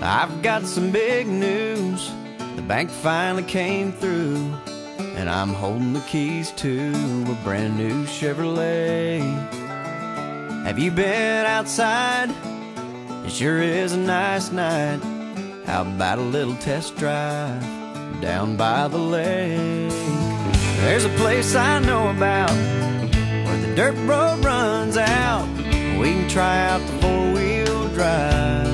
I've got some big news. The bank finally came through, and I'm holding the keys to a brand new Chevrolet. Have you been outside? It sure is a nice night. How about a little test drive down by the lake? There's a place I know about where the dirt road runs out. We can try out the four-wheel drive.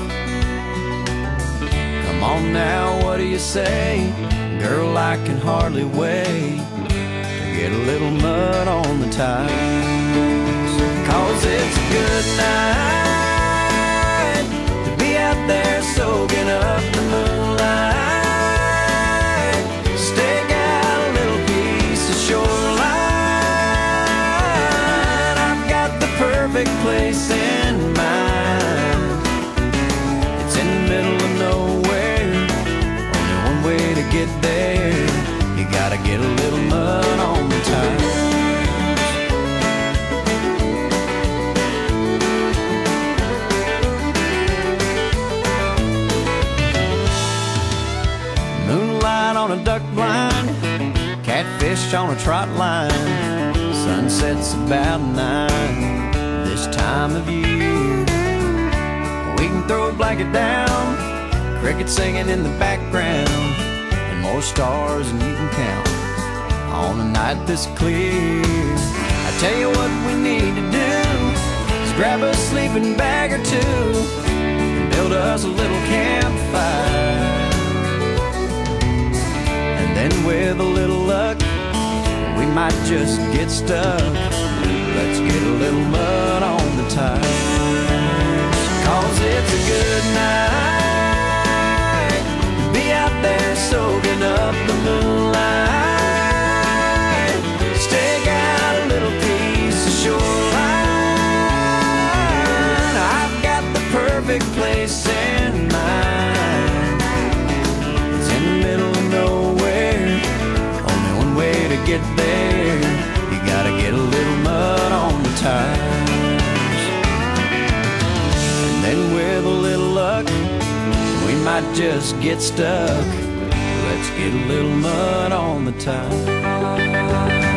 Come on now, what do you say? Girl, I can hardly wait to get a little mud on the tires. 'Cause it's a good night to be out there soaking up the moonlight. Stake out a little piece of shoreline. I've got the perfect place in mind. It's in the middle of nowhere, only one way to get there. You gotta get a little mud on the tires. Moonlight on a duck blind, catfish on a trot line. Sunset's about 9 this time of year. We can throw a blanket down, crickets singing in the background, and more stars than you can count on a night this clear. I tell you what we need to do is grab a sleeping bag or two and build us a little campfire. And then with a little luck, we might just get stuck. Let's get a little mud on the tires. 'Cause it's a good night to be out there soaking up the moonlight. Stake out a little piece of shoreline. I've got the perfect place in mind. It's in the middle of nowhere, only one way to get there. You gotta get a little mud on the tires. And then with a little luck, we might just get stuck. Let's get a little mud on the tires.